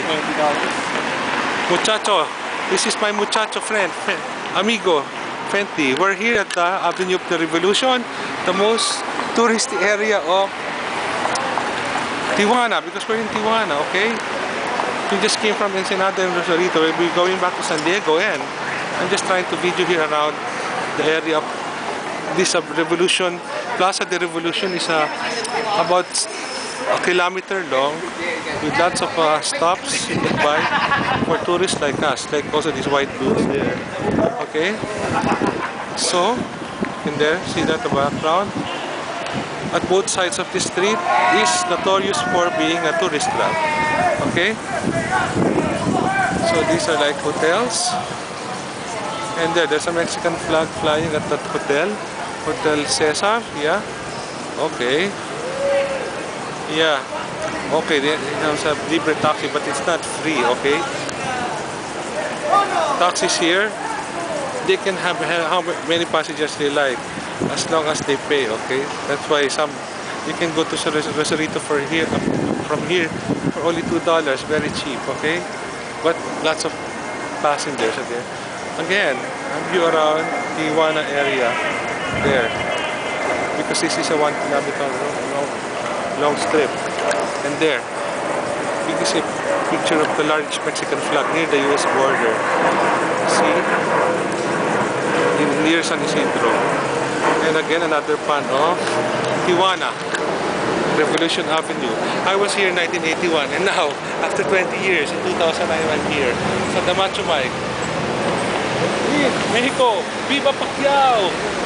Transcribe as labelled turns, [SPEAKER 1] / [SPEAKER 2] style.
[SPEAKER 1] Muchacho, this is my muchacho friend, amigo, Fenty. We're here at the Avenue of the Revolution, the most touristy area of Tijuana, because we're in Tijuana, okay? We just came from Ensenada and Rosarito. We'll be going back to San Diego, and I'm just trying to video here around the area of this Revolution. Plaza de Revolution is about a kilometer long with lots of stops you can buy for tourists like us, like also these white booths there. Okay, so in there, see that the background at both sides of the street is notorious for being a tourist trap. Okay, so these are like hotels, and there's a Mexican flag flying at that hotel, Hotel Cesar. Yeah, okay. Yeah, okay, there's a libre taxi, but it's not free, okay? Taxis here, they can have how many passengers they like, as long as they pay, okay? That's why you can go to Rosarito from here for only $2, very cheap, okay? But lots of passengers, okay? Again, I'm view around Tijuana area, there. Because this is a 1 kilometer long strip, and there you can see a picture of the large Mexican flag near the US border. See, near San Isidro. And again, another pan of Tijuana, Revolution Avenue. I was here in 1981, and now after 20 years, in 2009, I'm here sa the Macho Mike. Mexico, Viva Pacquiao!